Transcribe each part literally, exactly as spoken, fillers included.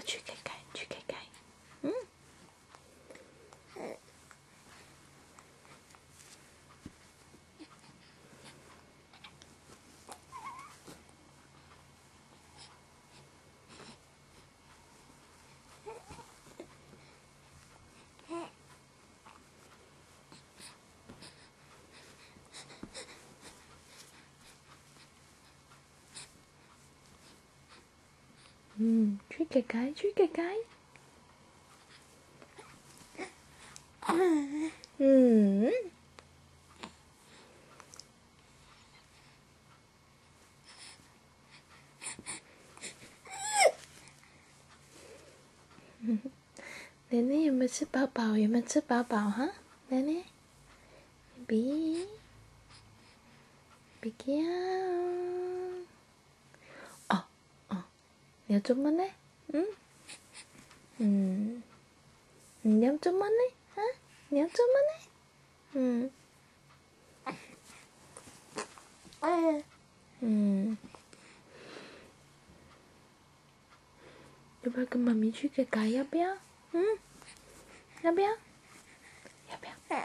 去盖盖，去盖盖。嗯。嗯，去盖盖，去盖盖。嗯。奶奶有没有吃饱饱？有没有吃饱饱哈？奶奶 ，baby， baby 哦哦，你要做乜呢？嗯嗯，你要做乜呢？啊，你要做乜呢？嗯嗯，要不要跟妈咪去盖盖？要不要？嗯，要不要？要不要？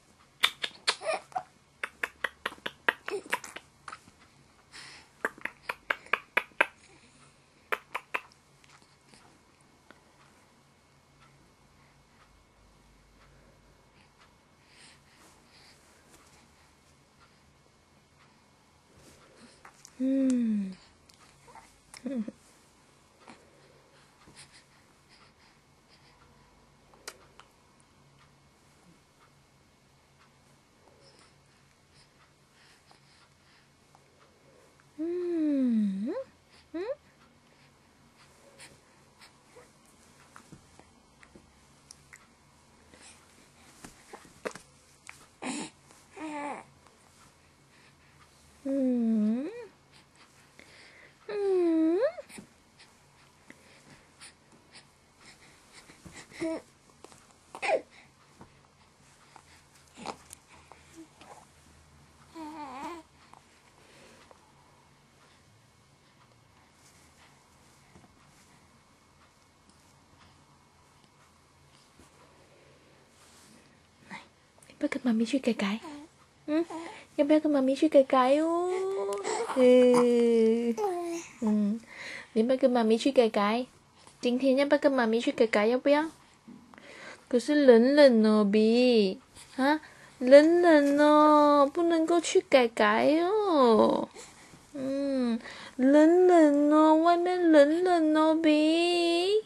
嗯嗯嗯嗯。嗯嗯，要不要跟妈咪去盖盖？嗯，要不要跟妈咪去盖盖哦？嗯嗯，你要不要跟妈咪去盖盖？今天要不要跟妈咪去盖盖？要不要？可是冷冷哦，B 啊，冷冷哦，不能够去盖盖哦。嗯，冷冷哦，外面冷冷哦，B。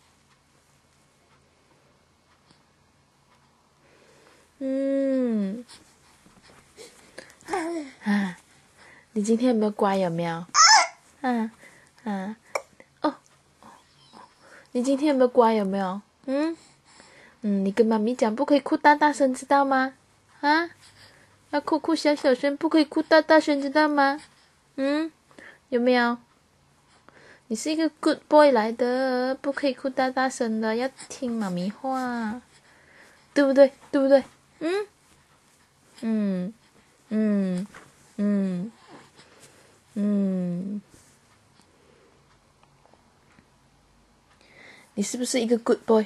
嗯，啊，你今天有没有乖？有没有？嗯嗯，哦，你今天有没有乖？有没有？嗯嗯，你跟妈咪讲，不可以哭大大声，知道吗？啊，要哭哭小小声，不可以哭大大声，知道吗？嗯，有没有？你是一个 good boy 来的，不可以哭大大声的，要听妈咪话，对不对？对不对？嗯嗯嗯嗯嗯，你是不是一个 good boy？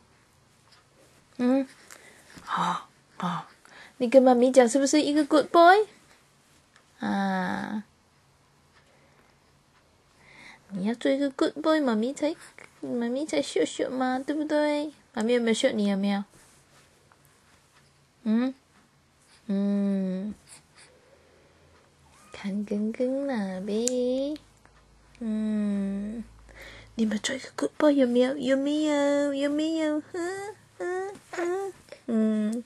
嗯，好好，你跟妈咪讲，是不是一个 good boy？啊，你要做一个 good boy，妈咪才妈咪才秀秀嘛，对不对？妈咪有没有秀你？有没有？嗯嗯，看根根那边，嗯，你们做一个 good boy 有没有？有没有？有没有？嗯嗯嗯嗯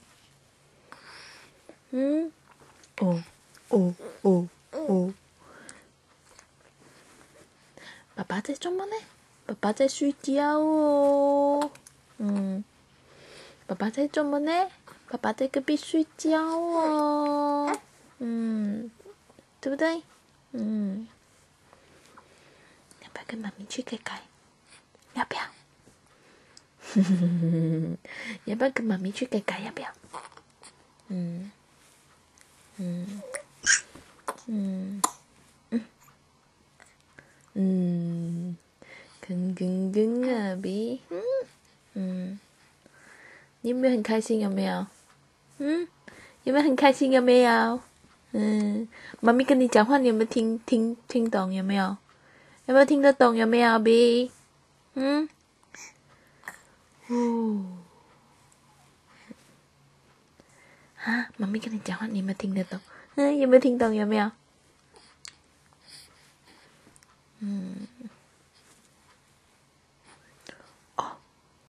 嗯，哦哦哦哦，爸爸在做么呢？爸爸在睡觉哦。嗯，爸爸在做么呢？爸爸在隔壁睡觉哦。嗯，对不对？嗯，要不要跟妈咪去盖盖？要不要？要不要跟妈咪去盖盖？要不要？嗯嗯嗯嗯嗯，吭吭吭有没有很开心？有没有？嗯，有没有很开心？有没有？嗯，妈咪跟你讲话，你有没有听听听懂？有没有？有没有听得懂？有没有 B？ 嗯，哦，啊，妈咪跟你讲话，你有没有听得懂？嗯，有没有听懂？有没有？